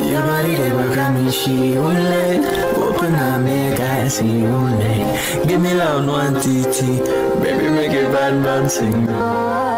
Your body they work on me, she only. Open up, make I see only. Give me loud one TT, baby make it bad man sing.